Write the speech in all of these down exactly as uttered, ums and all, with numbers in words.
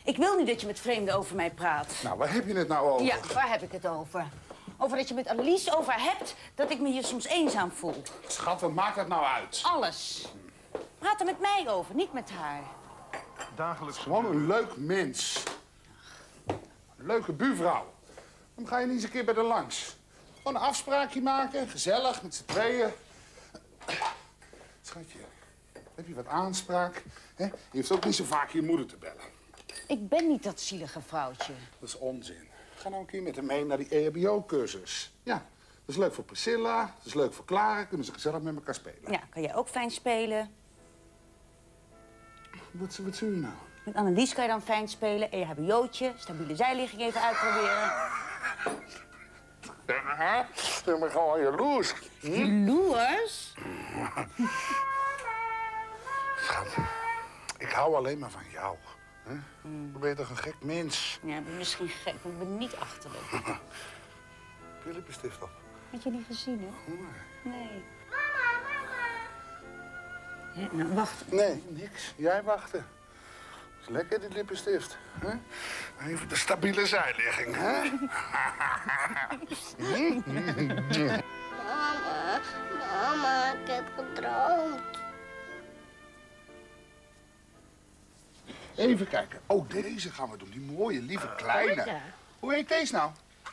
Ik wil niet dat je met vreemden over mij praat. Nou, waar heb je het nou over? Ja, waar heb ik het over? Over dat je met Alice over hebt dat ik me hier soms eenzaam voel. Schat, wat maakt dat nou uit? Alles. Praat er met mij over, niet met haar. Dagelijks gewoon een leuk mens. Een leuke buurvrouw. Dan ga je niet eens een keer bij haar langs. Gewoon een afspraakje maken, gezellig, met z'n tweeën. Schatje, heb je wat aanspraak? Hè? Je hoeft ook niet zo vaak je moeder te bellen. Ik ben niet dat zielige vrouwtje. Dat is onzin. Ga nou een keer met hem mee naar die E H B O-cursus. Ja, dat is leuk voor Priscilla, dat is leuk voor Clara. Kunnen ze gezellig met elkaar spelen. Ja, kan jij ook fijn spelen. Wat, wat zie je nou? Met Annelies kan je dan fijn spelen. E H B O'tje, stabiele zijligging even uitproberen. Ja, ik ben gewoon jaloers. Hm? Jaloers? Schat, ik hou alleen maar van jou. Hè? Mm. Dan ben je toch een gek mens? Ja, ik ben misschien gek, maar ik ben niet achterlijk. Heb je lippenstift op? Had je niet gezien, hè? Nee. Nee. Mama, mama. Ja, nou, wacht. Nee, niks. Jij wachten. Dat is lekker, die lippenstift. Hè? Even de stabiele zijligging, hè? Mama, mama, ik heb gedroomd. Even kijken. Oh, deze gaan we doen. Die mooie, lieve, kleine. Ja. Hoe heet deze nou?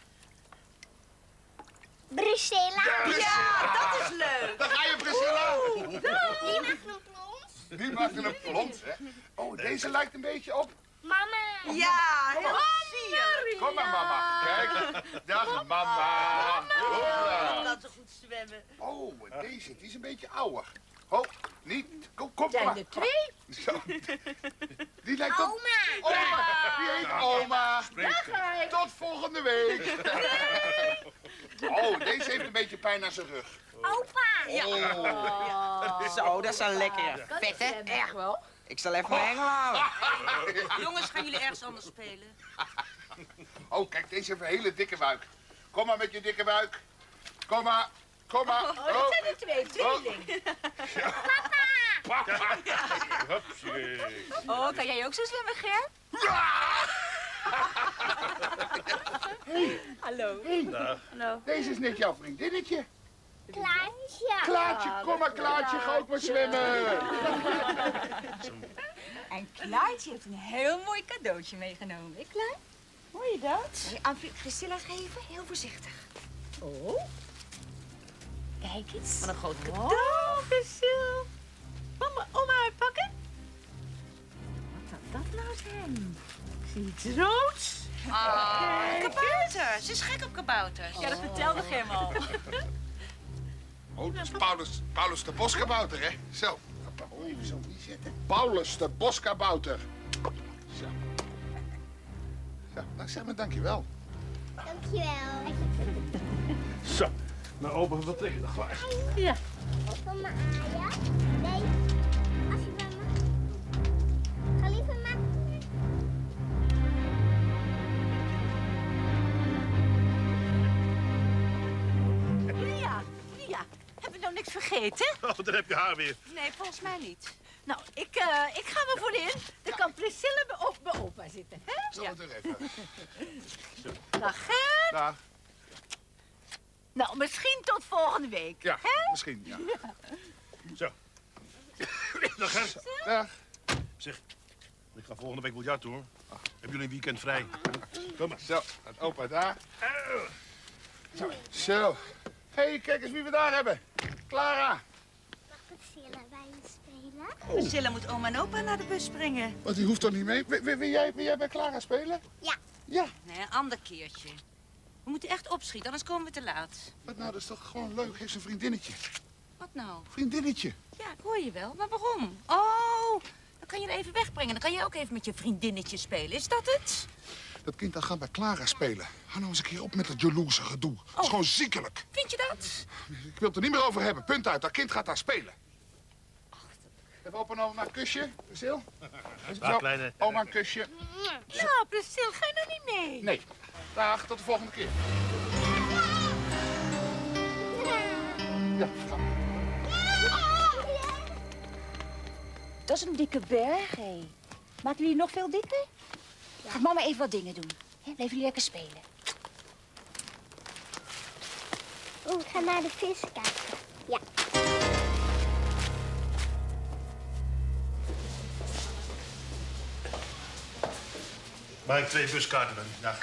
Priscilla. Ja, dat is leuk. Daar ga je, Priscilla. Die mag een plons. Die maakt een plons, hè? Oh, deze lijkt een beetje op... Mama. Ja, heel sierlijk. Kom maar, mama. Kijk. Dag, mama. Hoera. Laat ze goed zwemmen. Oh, en deze, die is een beetje ouder. Oh, niet. Kom, kom Zijn maar. er twee? Zo. Die lijkt op... Oma. Oma. Die heet oma. ga ik. Tot volgende week. Oh, deze heeft een beetje pijn aan zijn rug. Opa. Oh. Zo, dat is een lekkere. Vet, hè? Erg wel. Ik zal even mijn hengel halen. Jongens, gaan jullie ergens anders spelen? Oh, kijk, deze heeft een hele dikke buik. Kom maar met je dikke buik. Kom maar. Kom maar. Oh, dat zijn er twee. Tweeling. Papa. Oh, kan jij ook zo zwemmen, Ger? Hallo. Hey, Hallo. deze is net jouw vriendinnetje. Klaasje. Klaartje, kom maar Klaartje, ga ook maar zwemmen. En Klaartje heeft een heel mooi cadeautje meegenomen. Ik Klaar? Hoor je dat? Zal je aan Priscilla geven? Heel voorzichtig. Oh. Kijk eens. Wat een groot cadeau. Oh, Priscilla. Mama, oma uitpakken? Wat zou dat nou zijn? Ik zie iets roods. Ah, een kabouter. Ze is gek op kabouters. Ja, dat vertelde Gem al. Oh, dat is Paulus, Paulus de Boskabouter, hè? Zo. Oh, even zo niet zitten. Paulus de Boskabouter. Zo. Zo, nou zeg maar dankjewel. Dankjewel. Zo, nou opa, wat tegen de glaas. Ja. Mama, ja? Nee. Als je mama. Ga liever maar. Lia, Lia. Heb je nou niks vergeten? Oh, dan heb je haar weer. Nee, volgens mij niet. Nou, ik, uh, ik ga me voorin. Dan kan Priscilla bij, op, bij opa zitten, hè? Zo het er even. Dag, Gert. Dag. Nou, misschien tot volgende week. Ja, hè? misschien, ja. Zo. Dag, Gert. Dag. Zeg, ik ga volgende week biljart hoor. Hebben jullie een weekend vrij? Kom maar. Zo, gaat opa daar. Zo. Zo. Hé, hey, kijk eens wie we daar hebben. Clara. Mag Priscilla bij je spelen? Priscilla moet oma en opa naar de bus brengen. Want die hoeft toch niet mee? Wil, wil, wil jij, wil jij bij Clara spelen? Ja. Ja. Nee, een ander keertje. We moeten echt opschieten, anders komen we te laat. Wat nou, dat is toch gewoon leuk. Heeft ze een vriendinnetje. Wat nou? Vriendinnetje. Ja, ik hoor je wel. Maar waarom? Oh, dan kan je er even wegbrengen. Dan kan jij ook even met je vriendinnetje spelen. Is dat het? Dat kind dat gaat bij Clara spelen. Hou nou eens een keer op met dat jaloerse gedoe. Dat is Oh. gewoon ziekelijk. Vind je dat? Ik wil het er niet meer over hebben. Punt uit. Dat kind gaat daar spelen. Even opa en oma een kusje. Priscil. Dag, kleine. Oma een kusje. Ja, Priscilla, ga je nou niet mee? Nee. Dag, tot de volgende keer. Ja, ga. Dat is een dikke berg, hé. Maken jullie nog veel dikker? Gaat mama even wat dingen doen. Hè? Blijven jullie lekker spelen. Oh, ik ga naar de vis kijken. Ja. Mag ik twee buskaarten dan? Ja.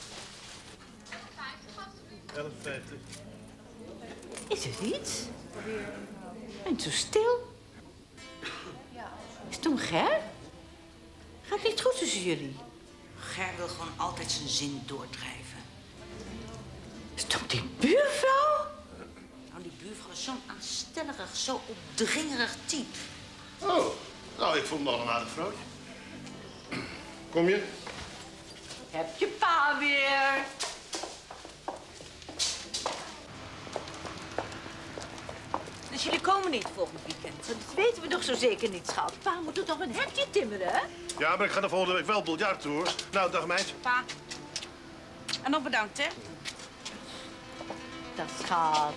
elf vijftig. Is er iets? En zo stil. Is het om Ger? Gaat niet goed tussen jullie? Ger wil gewoon altijd zijn zin doordrijven. Is het om die buurvrouw? Nou, die buurvrouw is zo'n aanstellerig, zo opdringerig type. Oh, nou, ik vond hem nog een aardig vrouwtje. Kom je? Heb je pa weer? Dus jullie komen niet volgend weekend? Dat weten we toch zo zeker niet, schat. Pa moet er toch een hekje timmeren, hè? Ja, maar ik ga de volgende week wel biljart toe, hoor. Nou, dag meid. Pa. En nog bedankt, hè? Dat schat.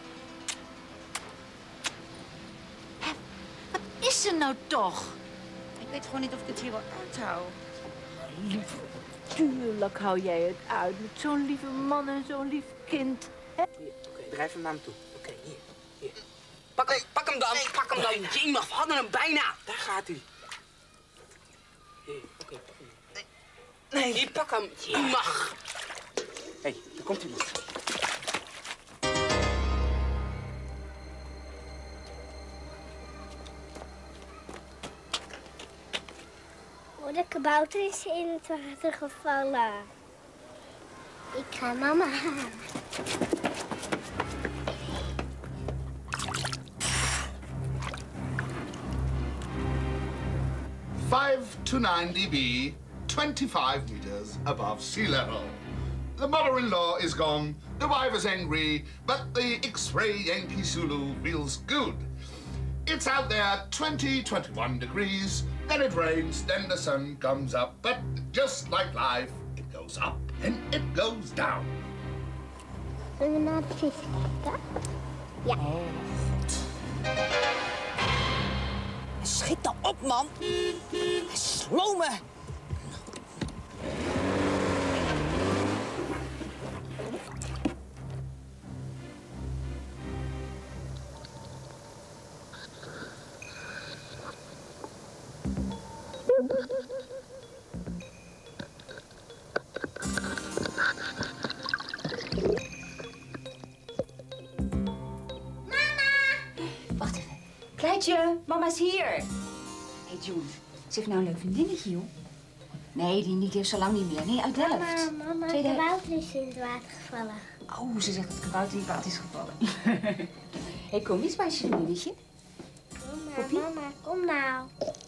Hè, wat is er nou toch? Ik weet gewoon niet of ik het hier wel uithoud. Lief, tuurlijk hou jij het uit met zo'n lieve man en zo'n lief kind. Oké, okay, drijf hem naar hem toe. Oké, okay, hier, hier. Pak hem, pak hem dan, pak hem dan. Jemig, we hadden hem bijna. Daar gaat hij. Hier, oké, okay, pak hem. Nee. Hier, pak hem. Jemig. Hé, hey, daar komt hij nog. Oh, de kabouter is in het water gevallen. Ik ga mama halen. five to nine D B, twenty-five meters above sea level. The mother-in-law is gone, the wife is angry, but the X-ray Yankee Zulu feels good. It's out there twenty, twenty-one degrees, then it rains, then the sun comes up, but just like life, it goes up and it goes down. Zullen we naar de vis kijken? Ja. Schiet dan op, man. Slow me. Wacht even. Kleidje, mama is hier. Hé, hey June, ze heeft nou een leuk vriendinnetje, joh. Nee, die niet, die heeft zo lang niet meer. Nee, uit Delft. Mama, mama, de Tweede... kabouter is in het water gevallen. Oh, ze zegt dat het kabouter in het water is gevallen. Hé, hey, kom eens bij je vriendinnetje. Kom maar, mama, kom nou.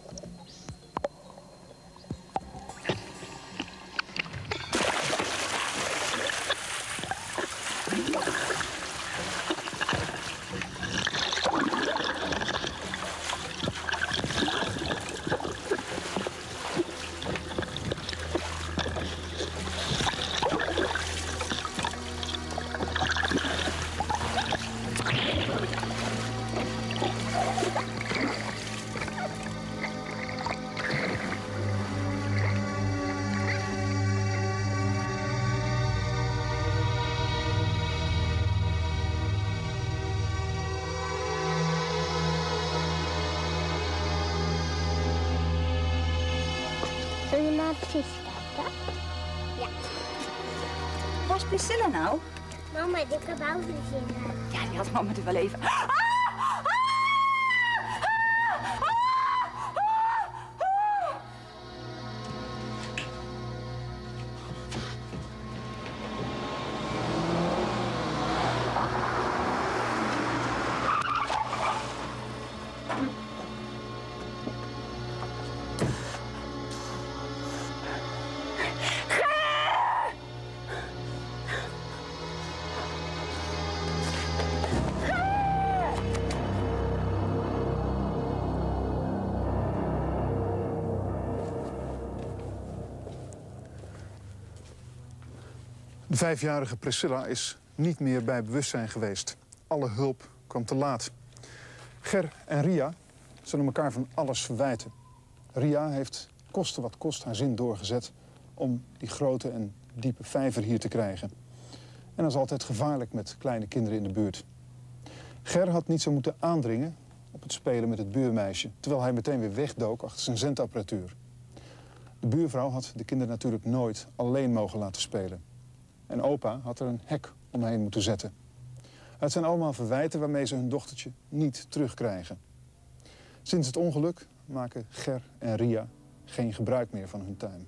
Zullen we naar de vis kijken? Ja. Waar is Priscilla nou? Mama, de kabouter is in het water. Ja, die had mama er wel even... Ah! De vijfjarige Priscilla is niet meer bij bewustzijn geweest. Alle hulp kwam te laat. Ger en Ria zullen elkaar van alles verwijten. Ria heeft koste wat kost haar zin doorgezet om die grote en diepe vijver hier te krijgen. En dat is altijd gevaarlijk met kleine kinderen in de buurt. Ger had niet zo moeten aandringen op het spelen met het buurmeisje, terwijl hij meteen weer wegdook achter zijn zendapparatuur. De buurvrouw had de kinderen natuurlijk nooit alleen mogen laten spelen. En opa had er een hek omheen moeten zetten. Het zijn allemaal verwijten waarmee ze hun dochtertje niet terugkrijgen. Sinds het ongeluk maken Ger en Ria geen gebruik meer van hun tuin.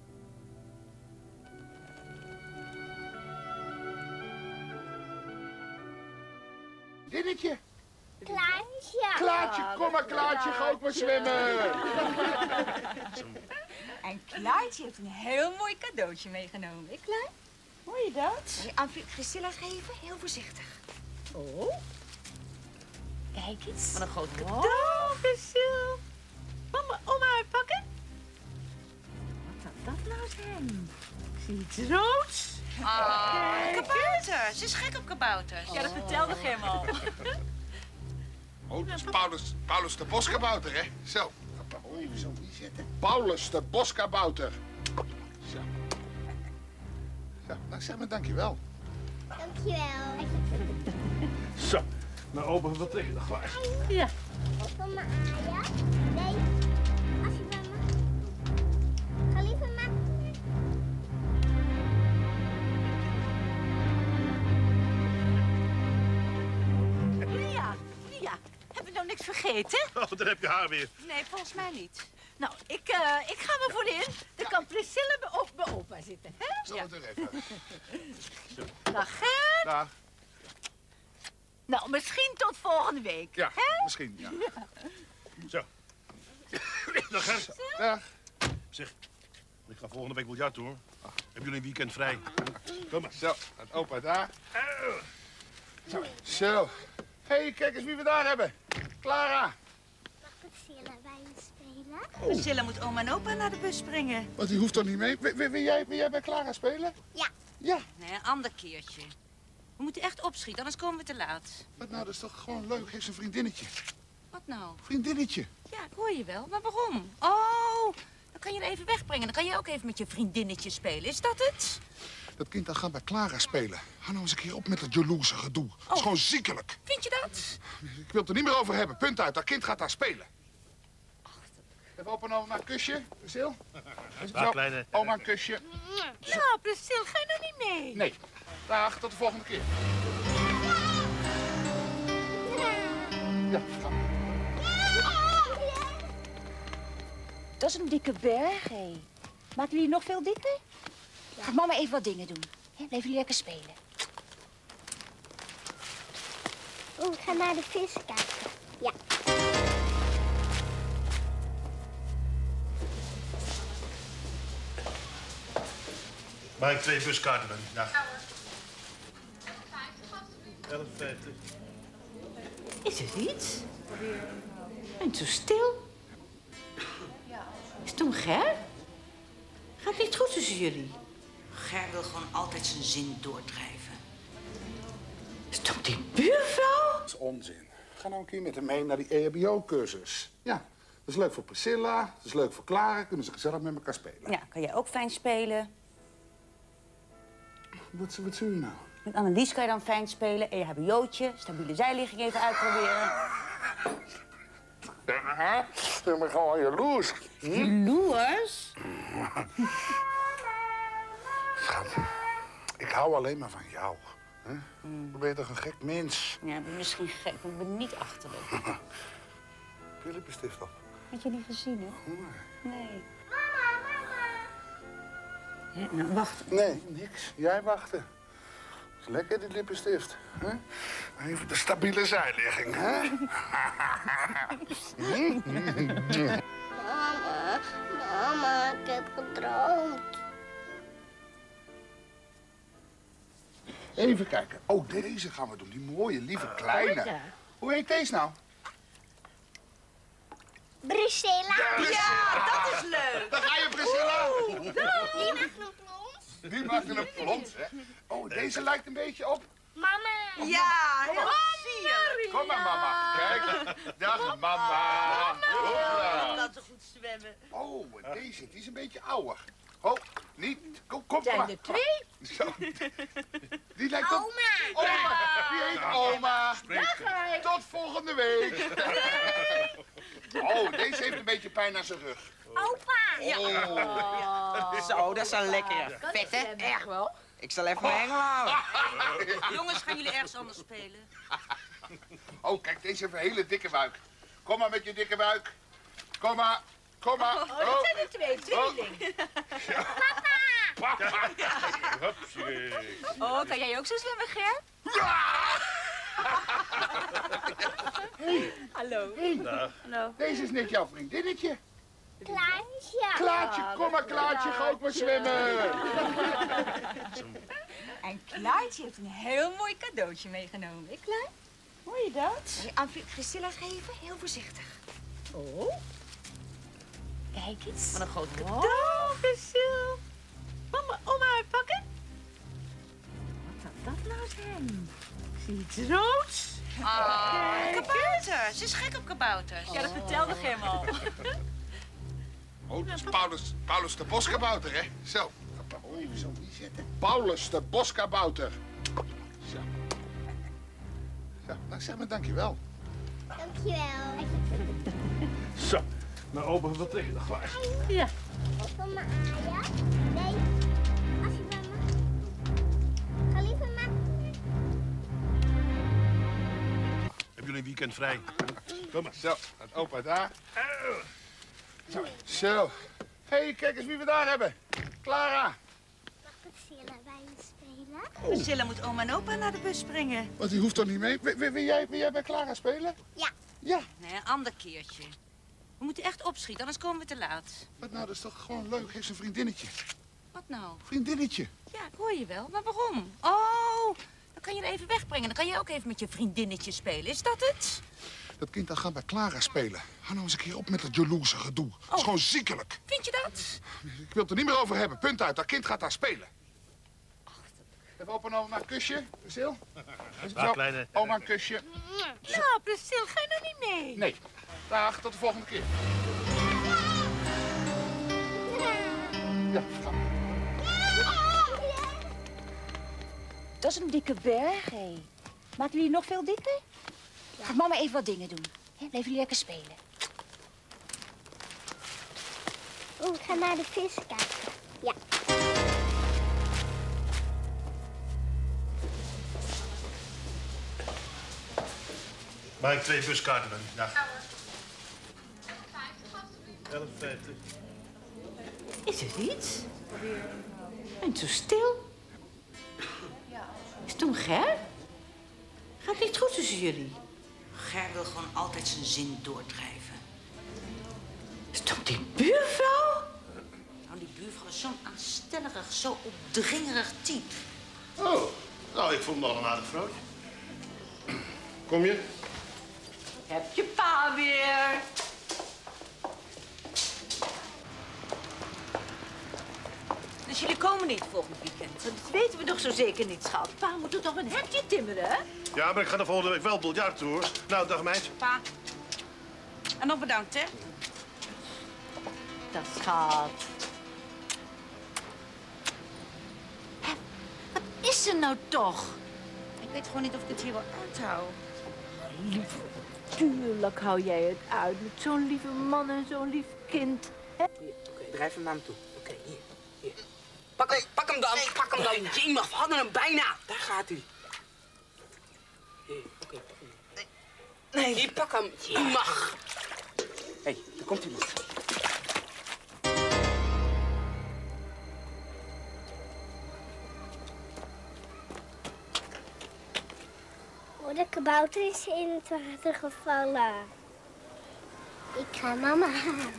Dinnetje. Klaartje. Klaartje, kom maar Klaartje, ga ook maar zwemmen. En Klaartje heeft een heel mooi cadeautje meegenomen. Hè, Klaar? Hoor je dat? Wil je aan Priscilla geven? Heel voorzichtig. Oh. Kijk eens. Wat een groot cadeau. Oh, Priscilla. Mama, oma uitpakken? Wat kan dat nou zijn? Ik zie iets roods. Ah, kabouter. Ze is gek op kabouters. Ja, dat vertelde Gem al. Oh, dat is Paulus, Paulus de boskabouter, hè? Zo. Oh, even zo niet zitten. Paulus de boskabouter. Zo. Zo, nou zeg maar dankjewel. Dankjewel. Zo, nou open wat tegen de glaas. Ja. Van mijn Aja. Nee. Als je van me. Ga liever maar. Ria, Ria. Heb je nou niks vergeten? Oh, daar heb je haar weer. Nee, volgens mij niet. Nou, ik, uh, ik ga maar voorin. Dan kan Priscilla bij op bij opa zitten. Hè? Zal het er even. Dag, Ger. Dag. Nou, misschien tot volgende week. Ja, Hè? misschien, ja. Zo. Dag, Ger. Dag. Zeg, ik ga volgende week biljarten, hoor. Hebben jullie een weekend vrij? Kom maar. Zo, het opa daar. Zo. Zo. Hé, hey, kijk eens wie we daar hebben. Clara. Mag Priscilla bij je spelen? Priscilla moet oma en opa naar de bus brengen. Want die hoeft toch niet mee? Wil, wil, wil jij, wil jij bij Clara spelen? Ja. Ja. Nee, een ander keertje. We moeten echt opschieten, anders komen we te laat. Wat nou, dat is toch gewoon leuk? Heeft ze een vriendinnetje. Wat nou? Vriendinnetje. Ja, ik hoor je wel. Maar waarom? Oh, dan kan je er even wegbrengen. Dan kan jij ook even met je vriendinnetje spelen. Is dat het? Dat kind dat gaat bij Clara spelen. Hou nou eens een keer op met dat jaloerse gedoe. Dat is gewoon ziekelijk. Vind je dat? Ik wil het er niet meer over hebben. Punt uit. Dat kind gaat daar spelen. Even opa en oma een kusje, Priscilla. Dag, kleine. Oma een kusje. Nou, Priscilla, ga je nou niet mee? Nee. Dag, tot de volgende keer. Ja, ga. Dat is een dikke berg, hé. Maken jullie nog veel dikker? Gaat mama even wat dingen doen. Hè? Blijven jullie lekker spelen. Oh, ik ga naar de vis kijken. Ja. Mag ik twee buskaarten dan? Ja. elf vijftig. Is er iets? En zo stil. Is het om Ger? Gaat niet goed tussen jullie? Ger wil gewoon altijd zijn zin doordrijven. Is het toch die buurvrouw? Dat is onzin. Ga nou een keer met hem mee naar die E H B O-cursus. Ja, dat is leuk voor Priscilla, dat is leuk voor Clara. Kunnen ze gezellig met elkaar spelen. Ja, kan jij ook fijn spelen. Wat, wat zie je nou? Met Annelies kan je dan fijn spelen. E H B O'tje, stabiele zijligging even uitproberen. Ja, ik ben gewoon jaloers. Hm? Jaloers? Schat, ik hou alleen maar van jou. Hè? Dan ben je toch een gek mens? Ja, ik ben misschien gek, maar ik ben niet achterlijk. Heb je lippenstift op? Had je niet gezien, hè? Nee. Nee. Ja, nou, wacht. Nee, niks. Jij wachten. Is lekker, die lippenstift. Hè? Even de stabiele zijligging, hè? Mama, mama, ik heb gedroomd. Even kijken. Oh, deze gaan we doen. Die mooie, lieve, kleine. Hoe heet deze nou? Priscilla. Ja, dat is leuk. Daar ga je, Priscilla. Wie maakt een plons? Die maakt een plons, hè? Oh, deze lijkt een beetje op. Mama. Ja, heel sierlijk. Kom maar, mama. Kijk. Dag, mama. Hoera. Dat ze goed zwemmen. Oh, deze, die is een beetje ouder. Oh, niet Kom Zijn maar. er twee? Zo. Die lijkt op... Oma. Oma. Die heet oma. Daar ga ik. Tot volgende week. Oh, deze heeft een beetje pijn aan zijn rug. Opa. Oh. Zo, dat is een lekkere. Vet, hè? Erg wel. Ik zal even mijn hengel houden. Jongens, gaan jullie ergens anders spelen? Oh, kijk, deze heeft een hele dikke buik. Kom maar met je dikke buik. Kom maar. Kom maar. Oh, dat zijn er twee. Tweeling. Papa. Hupsie. Oh, kan jij ook zo zwemmen, Ger? Hallo. Dag. Hallo. Deze is net jouw vriendinnetje. Klaasje. Klaartje, kom maar Klaartje, ga ook maar zwemmen. En Klaartje heeft een heel mooi cadeautje meegenomen. Hè, Klaar? Hoor je dat? Wil je aan Priscilla geven? Heel voorzichtig. Oh. Kijk eens. Wat een groot cadeau. Oh, Priscilla. Mama, oma uitpakken? Wat zou dat nou zijn? Ik zie iets roods. Ah, kabouter. Ze is gek op kabouters. Ja, dat vertelde Gem al. Oh, dat is Paulus, Paulus de boskabouter, hè? Zo. Oh, even zo niet zetten. Paulus de boskabouter. Zo. Zo, nou zeg maar dankjewel. Dankjewel. Zo. Nou, open wat tegen de glaas. Ja. Van mijn Aja. Nee. Als je van me. Ga liever maar. Hebben jullie een weekend vrij? Kom maar. Zo, gaat opa daar. Zo. Zo. Hé, hey, kijk eens wie we daar hebben. Clara. Mag Priscilla bij me spelen? Priscilla moet oma en opa naar de bus brengen. Want die hoeft toch niet mee? Wil, wil, wil jij, wil jij bij Clara spelen? Ja. Ja. Nee, een ander keertje. We moeten echt opschieten, anders komen we te laat. Wat nou, dat is toch gewoon leuk. Heeft ze een vriendinnetje. Wat nou? Vriendinnetje. Ja, ik hoor je wel. Maar waarom? Oh, dan kan je er even wegbrengen. Dan kan jij ook even met je vriendinnetje spelen. Is dat het? Dat kind dat gaat bij Clara spelen. Hou nou eens een keer op met dat jaloerse gedoe. Dat is gewoon ziekelijk. Vind je dat? Ik wil het er niet meer over hebben. Punt uit. Dat kind gaat daar spelen. Even opa en oma een kusje. Priscil. Dag, kleine. Oma een kusje. Ja, Priscilla, ga je nou niet mee? Nee. Dag, tot de volgende keer. Ja, ga maar. Dat is een dikke berg, hé. Maken jullie nog veel dikker? Gaat mama even wat dingen doen. Hè? Blijven jullie lekker spelen. Oh, ik ga naar de vis kijken. Ja. Maak ik twee buskaarten dan? Ja. elf vijftig. Is er iets? Bent zo stil. Is het om Ger? Gaat niet goed tussen jullie? Ger wil gewoon altijd zijn zin doordrijven. Is het toch die buurvrouw? Nou, die buurvrouw is zo'n aanstellerig, zo opdringerig type. Oh, nou, ik vond hem nog een aardig vrouwtje. Kom je? Heb je pa weer? Dus jullie komen niet volgend weekend? Dat weten we toch zo zeker niet, schat. Pa moet er toch een hekje timmeren, hè? Ja, maar ik ga de volgende week wel biljart toe, hoor. Nou, dag meid. Pa. En nog bedankt, hè? Dat schat. Hè, wat is er nou toch? Ik weet gewoon niet of ik het hier wel uithoud. Lief, tuurlijk hou jij het uit met zo'n lieve man en zo'n lief kind. Hè? Oké, okay, drijf hem naar me toe. Oké, okay, hier, hier. Pak hem, pak hem dan, pak hem dan. Jemig, we hadden hem bijna. Daar gaat hij. Hier, oké, okay, pak hem. Nee. Hier, pak hem. Jemig. Hé, hey, daar komt hij nog. Oh, de kabouter is in het water gevallen. Ik ga mama halen.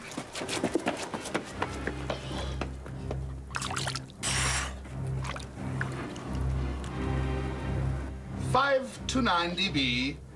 Five to nine dB.